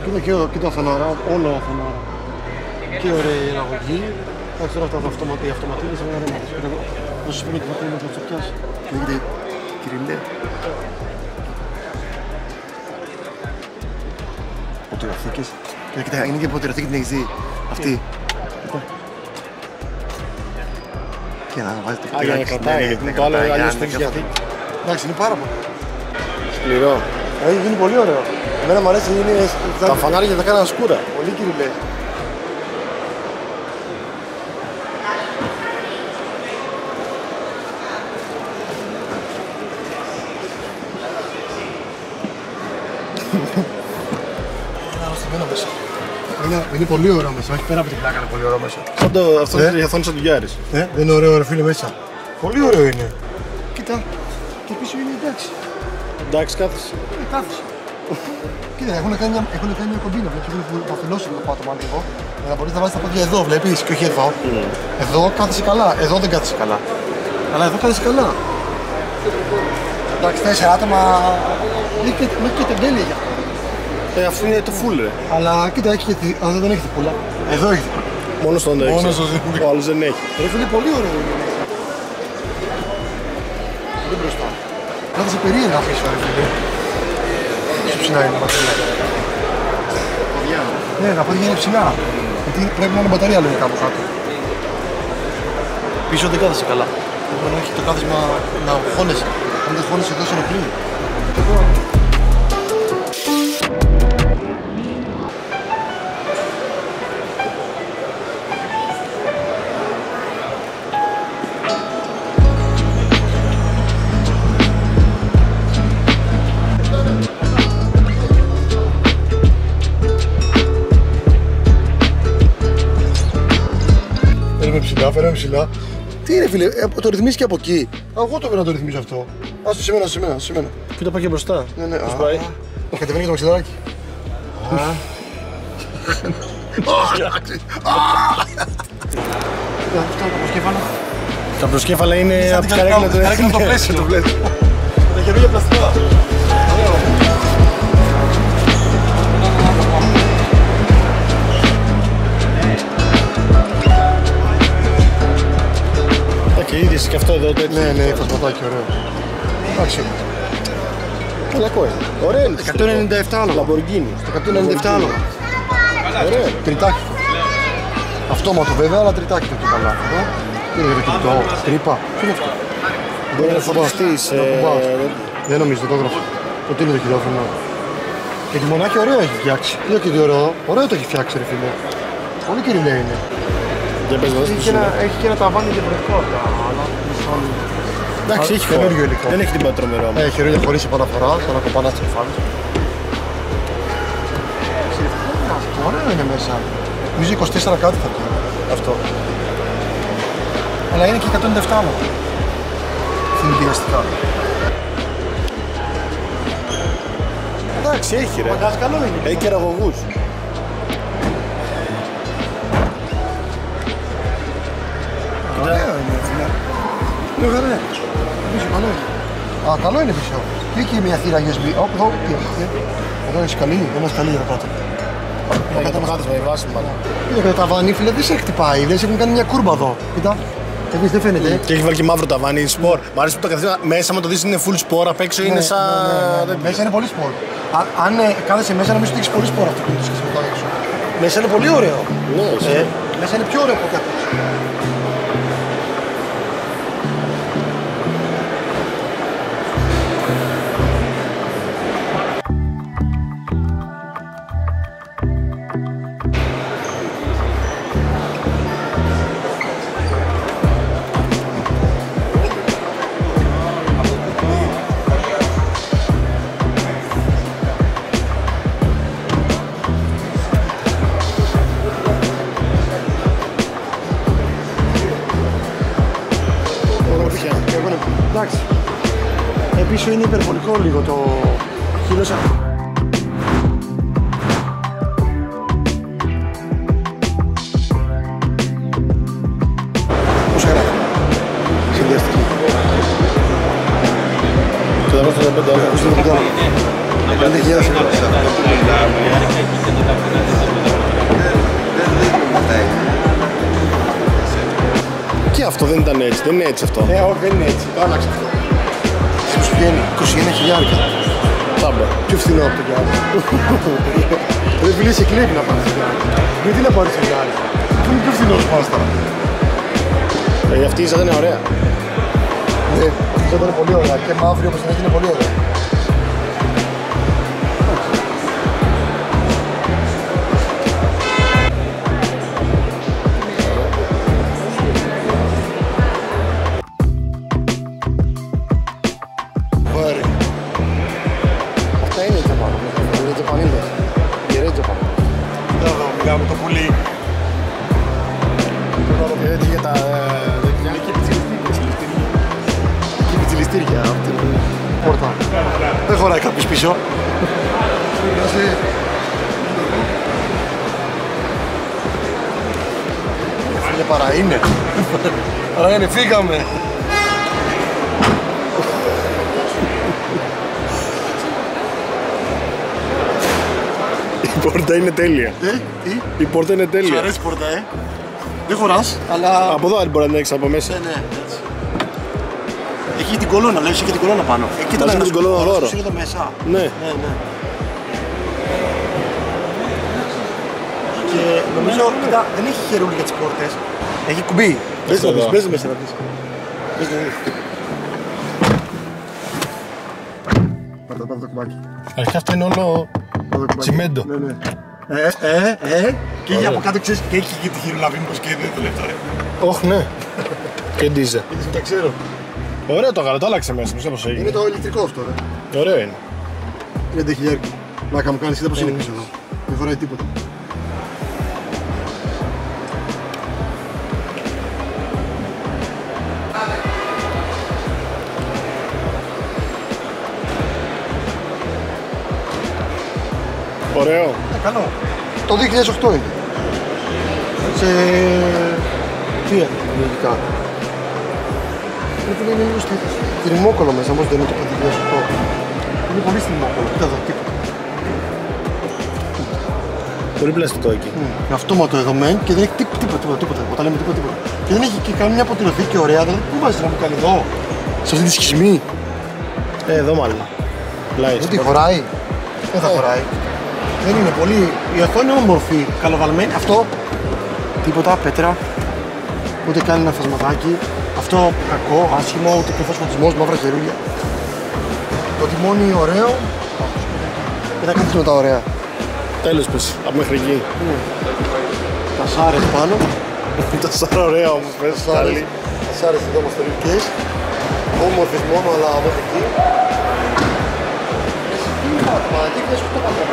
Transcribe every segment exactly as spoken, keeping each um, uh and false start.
Κοίτα και κοίτα φανάρα, όλο φανάρα. Και ωραία η αγωγή. Εντάξει τώρα αυτά τα αυτοματίδες είναι ρέματος. Να σου πούμε τι θα πούμε να το πιάσει. Λέγεται Κυριλέ. Ποτηροθήκες. Κοίτα, είναι και ποτηροθήκη την έχεις δει. Αυτή. Και να βάζει το για να κρατάει. Το άλλο αλλιώς το έχεις γιατί. Εντάξει, είναι πάρα πολύ. Σκληρό. Έχει γίνει πολύ ωραίο. Εμένα μου αρέσει, είναι... Τα φανάρια θα κάνουν σκούρα. Πολύ Κυριλέ. Είναι, είναι πολύ ωραίο μέσα, όχι πέρα από την πλάκα, είναι πολύ ωραίο μέσα. Σαν το, αυτό ε? είναι σαν του Γιάρης. Ε, δεν είναι ωραίο ρε φίλε μέσα. Πολύ ωραίο είναι. Κοίτα, και πίσω είναι εντάξει. Εντάξει, κάθεσαι. Ε, κάθεσαι. Κοίτα, έχουν κάνει μια, έχουν κάνει μια κομπίνα, βλέπεις, έχουν παθυλώσει το πάτωμα λίγο. Για να μπορείς να βάζεις τα πόδια εδώ, βλέπεις, και όχι εδώ. Mm. Εδώ κάθεσαι καλά, εδώ δεν κάθεσαι καλά. Αλλά εδώ κάθεσαι καλά. Εντάξει, τέσσερα άτομα, μέχρι και τεμπέλια για αυτό. Ε, αφού είναι το full ρε. Αλλά κοίτα, έχει και αλλά δεν έχει πουλά. Εδώ έχει πουλά. Μόνο στον έχει. Μόνο στον έχει. Ο άλλος δεν έχει. Ρε φίλε, πολύ ωραίο είναι μέσα. Δεν μπροστά. Κάθεσαι περίεργα πίσω ρε φίλε. Πόσο ψηλά είναι τα πατρίλα. Ναι, τα πόδια είναι ψηλά. Γιατί πρέπει να είναι μπαταρία λογικά από κάτω. Πίσω δεν κάθεσαι καλά. Πρέπει να έχει το κάθισμα να χώνεσαι. Αν δεν χώνεσαι εδώ σε ενοχλεί. Φέραμε ψηλά. Τι είναι φίλε, ε, το ρυθμίσεις και από εκεί. Εγώ το πρέπει να το ρυθμίσω αυτό. Άστο σε μένα, σε μένα, σε μένα. Κοίτα πάει και μπροστά. Ναι, ναι. Πώς πάει. Κατεβαίνει και το μαξιλαράκι. Κοίτα, αυτά τα προσκέφαλα. Τα προσκέφαλα είναι από τις καρέκλες. Τα καρέκλες το πλαίσιο. Τα χερούγια πλαστικά. Και είδες και αυτό εδώ τέτοιο. Ναι, ναι, φασματάκι ωραίο. Εντάξει. Καλακό είναι. Ωραίο είναι. εκατόν ενενήντα επτά άλογα. Λαμποργκίνι. εκατόν ενενήντα επτά άλογα. Ωραίο. Τριτάκι. Αυτόματο βέβαια, αλλά τριτάκι το και καλά. Τι είναι το κινητό, τρύπα. Τι είναι αυτό. Μπορεί να φωτιστείς. Δεν νομίζω, δεν το έγραφα. Το τι είναι το χειρόφωνο. Και τη μονάχη ωραίο έχει φτιάξει. Λέω και τι ωραίο. Ωραίο το έχει φτιάξει ρε φίλε. Πολύ Κυριλέ είναι. Έχει και ένα ταβάνι διαφορετικό από τα άλλα. Εντάξει, έχει καινούργιο υλικό. Δεν έχει τίποτα τρομερό. Έχει ρόλια χωρίς επαναφορά, σαν να κοπανάς τις κεφάλες. Ωραίο είναι μέσα. Νομίζω είκοσι τέσσερα κάτι θα πει αυτό. Αλλά είναι και εκατόν ενενήντα επτά άλλο. Συνδυαστικά. Εντάξει, έχει ρε. Μαγκάς καλό είναι. Έχει και ραγωγούς. Ωραίο είναι, φίλε. Είναι ωραίο. Πίσω καλό είναι. Α, καλό είναι πίσω. Και έχει μια θύρα γιου ες μπι. Όπου εδώ, τι έχει. Εδώ έχει καλή, δεν έχει καλή εδώ κάτω. Για το κάτω με βάση μάλλον. Κοίτα και το ταβάνι, φίλε, δεν σε χτυπάει. Δεν σε έχουν κάνει μια κούρμπα εδώ. Κοίτα. Επίσης δεν φαίνεται. Και έχει βάλει και μαύρο ταβάνι, σπορ. Μ' αρέσει που το καθένα μέσα, άμα το δεις είναι full σπορ, απ' έξω είναι σαν. Μέσα είναι πολύ σπορ. Αν κάθεσαι μέσα, νομίζω ότι έχει πολύ σπορ αυτό που είναι σχέση με το έξω. Μέσα είναι πολύ ωραίο. Μέσα είναι πιο ωραίο από κάτι. Εντάξει. Πίσω είναι υπερβολικό λίγο το χείλος αυτό. Πόσα γράφει. Συνδυαστική. Το δεκαπέντε. πέντε χιλιάδες ευρώ. Και αυτό δεν ήταν έτσι, δεν είναι έτσι αυτό. Ε, όχι, δεν είναι έτσι, το άλλαξε αυτό. Σου σου βγαίνει είκοσι ένα χιλιάδες. Τσάμπα. Πιο φθηνό από το Γιάννη. Δεν φίλε, σε κλέβει να πάρεις το Γιάννη. Γιατί να πάρεις το Γιάννη. Πού είναι πιο φθηνός πάστα. Ε, αυτή η ζάτα είναι ωραία. Ναι, η ζάτα είναι πολύ ωραία και μαύρη όπως την έχει είναι πολύ ωραία. Αυτά είναι τα πάνω, είναι τζαπανίδες. Γερές τζαπανίδες. Εδώ μιλάμε το πουλί. Έτσι για τα δεξιά. Εκεί πιτσιλιστήρια. Εκεί πιτσιλιστήρια από την πόρτα. Δεν χωράει κάποιος πίσω. Είναι παρά είναι. Παρά είναι, φύγαμε. Η πόρτα είναι τέλεια. Ε, τι. Η πόρτα είναι Σου τέλεια. αρέσει η πόρτα, ε. Δεν χωράς, αλλά... Από εδώ αν μπορεί να την έχεις από μέσα. Ναι, ναι, έτσι. Έχει την κολόνα, λέει, έχει και την κολόνα πάνω. Εκεί Μαζί με την κολόνα δώρο. Είναι εδώ μέσα. Ναι. Ναι, ναι. Και νομίζω, κοίτα, δεν έχει χερούλι για τις πόρτες. Έχει κουμπί. Μπες να δεις, μπες μέσα να δεις. Μπες να δεις. Πάρτε το κουμπάκι. Αρχικά αυτό είναι όλο τσιμέντο. Ναι, ναι. Ε, ε, ε, και έχει από κάτω, ξέρεις, και έχει και τη χειρολαβή μήπως και δεν το λέει τώρα. Όχι, ναι. Και ντίζε. Γιατί δεν τα ξέρω. Ωραίο το γάλα, το άλλαξε μέσα, μισό πως έγινε. Είναι το ηλεκτρικό αυτό, ρε. Ωραίο είναι. τριάντα χιλιάδες. Μάκα μου κάνεις, είδα πως είναι πίσω εδώ. Δεν φοράει τίποτα. Ωραίο. Ε, καλό. Το δύο χιλιάδες οκτώ είναι. Σε... τι είναι, λογικά. Πρέπει να είναι λίγο στη τριμόκολο μέσα, όμως δεν είναι το δύο χιλιάδες οκτώ. Είναι πολύ στη τριμόκολο, κοίτα εδώ, τίποτα. Πολύ πλαστικό εκεί. Με αυτόματο εδώ μεν και δεν έχει τίποτα, τίποτα, τίποτα, τίποτα. Όταν λέμε τίποτα, τίποτα. Και δεν έχει και καμία αποτελωθήκη ωραία, δηλαδή πού βάζεις να μου κάνει εδώ, σε αυτή τη σχισμή. Ε, εδώ μάλλον. Λάι. Δεν τη χωράει. Δεν θα χωράει. Δεν είναι πολύ. Η οθόνη είναι όμορφη, καλοβαλμένη. Αυτό τίποτα, πέτρα. Ούτε κάνει ένα φασματάκι. Αυτό κακό, άσχημο, ούτε και φωσφωτισμός, μαύρα χερούλια. Το τιμόνι ωραίο. Και τα κάθισμα τα ωραία. Τέλος πες, από μέχρι εκεί. Τα σάρες πάνω. Τα σαν ωραία όμως πες, Σάρες. Τα σάρες εδώ μας τελικές. Όμορφες μόνο, αλλά από εκεί. Εσύ τι είναι πάτημα, τι θες αυτό πάτημα.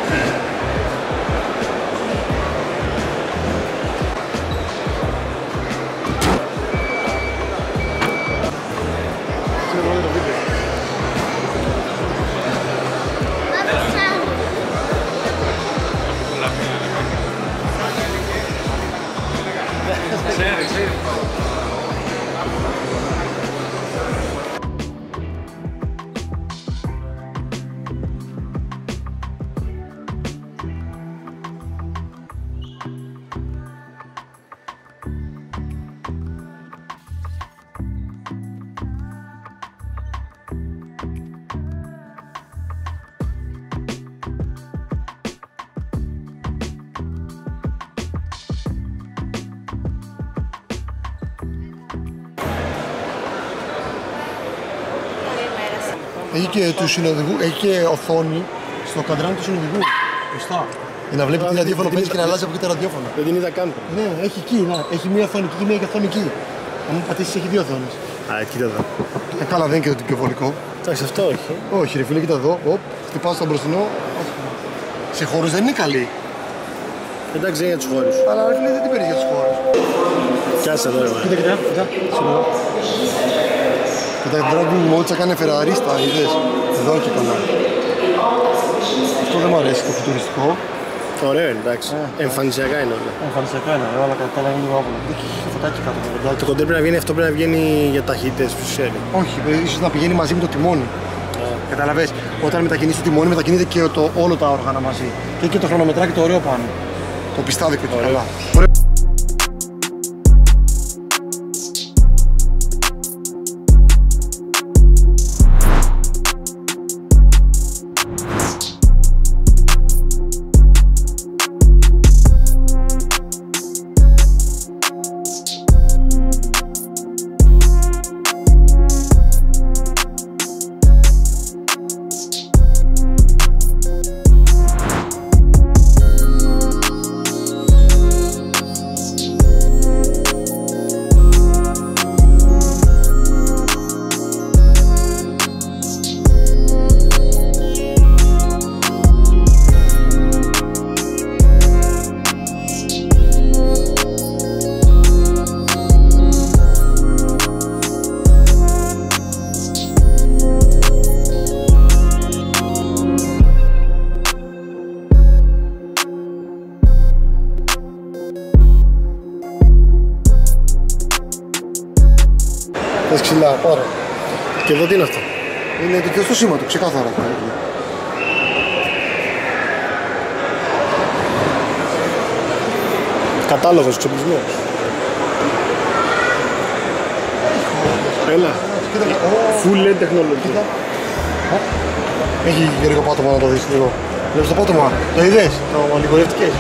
Έχει και του συνοδηγού, έχει και οθόνη στο καντράν του συνοδηγού. Μπροστά. Για να βλέπει τι ραδιόφωνο παίζει και να αλλάζει από εκεί τα ραδιόφωνα. Δεν την είδα καν. Ναι, έχει εκεί, να, έχει μία οθόνη εκεί και μία οθόνη εκεί. Αν μου πατήσει, έχει δύο οθόνες. Α, κοίτα εδώ. Ε, καλά, δεν είναι και το πιο βολικό. Εντάξει, αυτό όχι. Όχι, ρε φίλε, κοίτα εδώ. Οπ, χτυπάς τον μπροστινό. Σε χώρους δεν είναι καλή. Εντάξει, είναι για τους χώρους. Αλλά ρε φίλε, δεν την παίρνει για τους χώρους. Πιάσε εδώ, ρε. Κοίτα, κοίτα, κοίτα. Κοίτα, τώρα που μόλις έκανε φεραρίστα, είδες. Εδώ και καλά. Αυτό δεν μου αρέσει το φουτουριστικό. Ωραίο είναι, εντάξει. Ε, Εμφανισιακά είναι όλα. Εμφανισιακά είναι, αλλά κατά τα άλλα είναι λίγο άβολο. Έχει φωτάκι κάτω από το Το βεντάκι. κοντέρ πρέπει να βγαίνει, αυτό πρέπει να βγαίνει για ταχύτητες, ποιος ξέρει. Όχι, ίσως να πηγαίνει μαζί με το τιμόνι. Καταλαβες, όταν μετακινείς το τιμόνι μετακινείται και το, όλο τα όργανα μαζί. Και έχει και το χρονομετράκι το ωραίο πάνω. Το πιστάδικο και καλά. Θες ξυλά, πάρε. Και εδώ τι είναι αυτό? Είναι το πιο στο σήμα του, ξεκάθαρα. Κατάλογος, εξοπλισμός. Έλα. Full ελ ι ντι technology. Έχει γερικό πάτωμα να το δεις λίγο. Βλέπεις το πάτωμα, το είδες, το λιγορεύτηκες.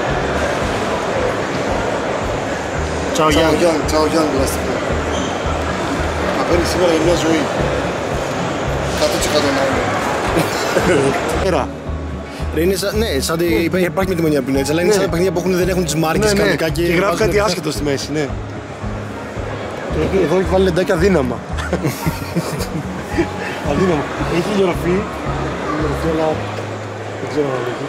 Τσάο Γιάννη. Τσάο Γιάννη, πλαστικό. Θα παίρνει σήμερα για μια ζωή. εκατό τοις εκατό να είναι. Πέρα. Είναι σαν, ναι, σαν τη, υπάρχει με τη μονιά πινέτσα, αλλά είναι σαν τα παιχνίδια που έχουν, δεν έχουν τις μάρκες Ναι, ναι. κανονικά Και γράφει κάτι άσχετο στη μέση, ναι. Εδώ έχει βάλει λεντάκι αδύναμα. Αδύναμα. Έχει ηλιογραφή. Ηλιογραφή, αλλά δεν ξέρω αν έχει.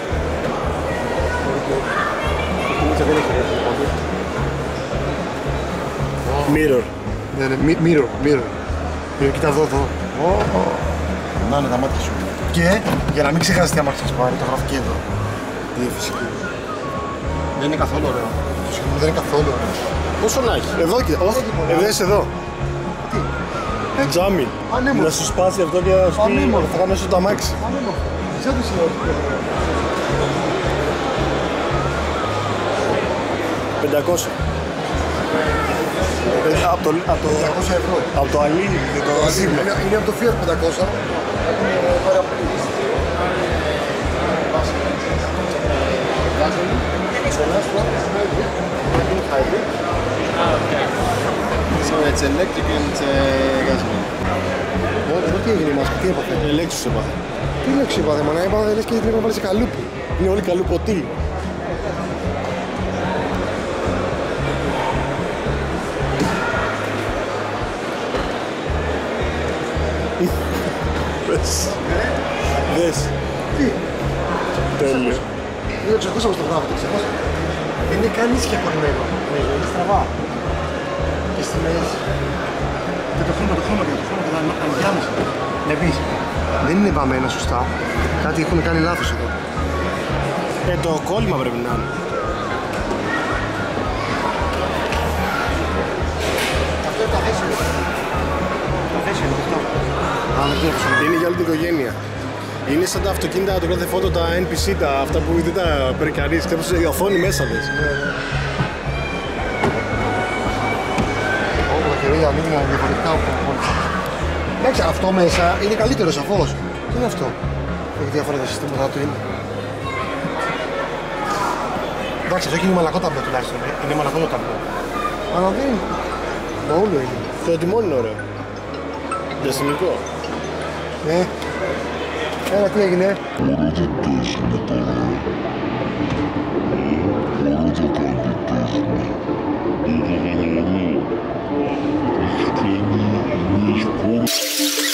Δεν έχει ηλιογραφή. Mirror. Ναι, ναι, mirror, mirror. Mirror, κοίτα εδώ, εδώ. Να είναι τα μάτια σου. Και για να μην ξεχάσεις τι αμάξι έχεις πάρει, το γράφει και εδώ. Τι φυσική. Δεν είναι καθόλου ωραίο. Το σχεδόν δεν είναι καθόλου ωραίο. Πόσο να έχει? Εδώ κοίτα. Εδώ είσαι εδώ. Τι? Τζάμι. Ανέμορφο. Να σου σπάσει αυτό και να σου πει Ανέμορφο. θα κάνω σου το αμάξι. Ανέμορφο. Σαν το σημαντικό. πεντακόσια. Από το, από το, πεντακόσια ευρώ. από το αλήνι και το ασύμνο. Είναι, είναι από το Fiat πεντακόσια. Είναι παραπλή. So it's electric and uh, gasoline. Εδώ τι έγινε η μάσκα, τι έπαθε? Ελέξους έπαθε. Τι λέξη είπατε, μάνα, είπατε λες και πρέπει να βάλεις σε καλούπι. Είναι όλοι καλουποτοί. Δες. Δες. Τι? Τέλειο. Είναι εξακόσια όπως το γράφετε, εξακόσια. Δεν είναι κανείς συγκεκριμένο. Ναι, είναι στραβά. Και στη μέση. Και το χρώμα, το χρώμα και το χρώμα και τα ανδιάμεσα. Ναι, πεις. Δεν είναι βαμμένα σωστά. Κάτι έχουν κάνει λάθος εδώ. Ε, το κόλλημα πρέπει να είναι. Αυτό είναι τα θέσιο. Τα θέσιο είναι αυτό. Α, δεν ξέρω. Είναι για όλη την οικογένεια. Είναι σαν τα αυτοκίνητα, το κάθε φώτο, τα εν πι σι, τα, αυτά που δεν τα παίρνει κανείς. Κάπως η οθόνη μέσα δες. Όπου τα χεριά ανοίγουν διαφορετικά από όλα. Εντάξει, αυτό μέσα είναι καλύτερο σαφώς. Τι είναι αυτό? Έχει διάφορα τα συστήματα του είναι. Εντάξει, αυτό είναι μαλακό ταμπλό τουλάχιστον. ε. Είναι μαλακό το ταμπλό. Αλλά δεν είναι. Το όλο είναι. Το τιμόνι είναι ωραίο. Διαστημικό. Ναι. Έλα, τι έγινε? Thank you.